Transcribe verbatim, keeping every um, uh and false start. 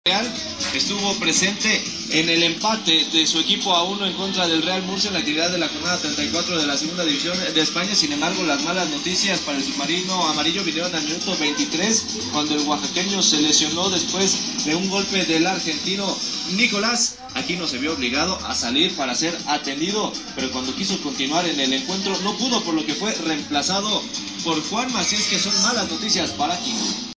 Real estuvo presente en el empate de su equipo a uno en contra del Real Murcia en la actividad de la jornada treinta y cuatro de la segunda división de España. Sin embargo, las malas noticias para el submarino amarillo vinieron al minuto veintitrés, cuando el oaxaqueño se lesionó después de un golpe del argentino Nicolás. Aquí no se vio obligado a salir para ser atendido, pero cuando quiso continuar en el encuentro no pudo, por lo que fue reemplazado por Juanma. Así es que son malas noticias para Quino.